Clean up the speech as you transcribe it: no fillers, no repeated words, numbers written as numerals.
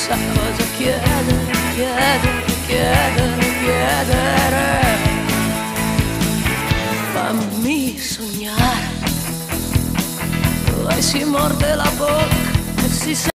sa cosa chiedere, chiedere, chiedere, chiedere. Fammi sognare, lei si morde la bocca e si